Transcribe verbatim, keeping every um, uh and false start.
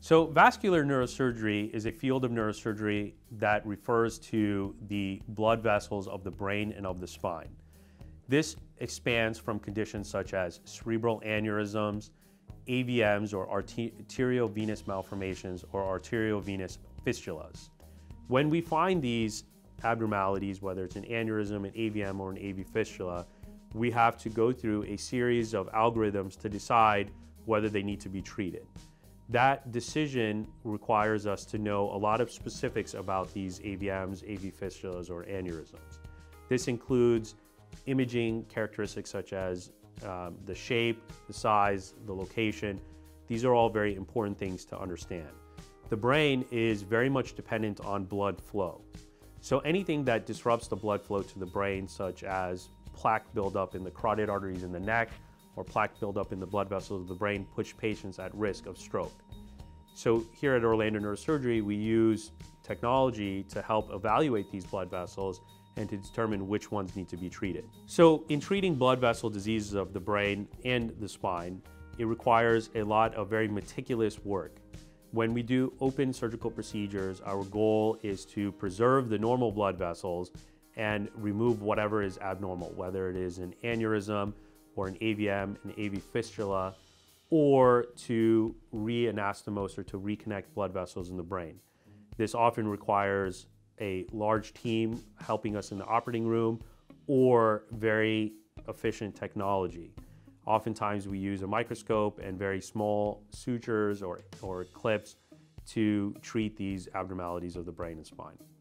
So vascular neurosurgery is a field of neurosurgery that refers to the blood vessels of the brain and of the spine. This expands from conditions such as cerebral aneurysms, A V Ms or arteriovenous malformations, or arteriovenous fistulas. When we find these abnormalities, whether it's an aneurysm, an A V M, or an A V fistula, we have to go through a series of algorithms to decide whether they need to be treated. That decision requires us to know a lot of specifics about these A V Ms, A V fistulas, or aneurysms. This includes imaging characteristics such as um, the shape, the size, the location. These are all very important things to understand. The brain is very much dependent on blood flow. So anything that disrupts the blood flow to the brain, such as plaque buildup in the carotid arteries in the neck, or plaque buildup in the blood vessels of the brain, push patients at risk of stroke. So here at Orlando Neurosurgery, we use technology to help evaluate these blood vessels and to determine which ones need to be treated. So in treating blood vessel diseases of the brain and the spine, it requires a lot of very meticulous work. When we do open surgical procedures, our goal is to preserve the normal blood vessels and remove whatever is abnormal, whether it is an aneurysm or an A V M, an A V fistula, or to re-anastomose or to reconnect blood vessels in the brain. This often requires a large team helping us in the operating room or very efficient technology. Oftentimes we use a microscope and very small sutures or, or clips to treat these abnormalities of the brain and spine.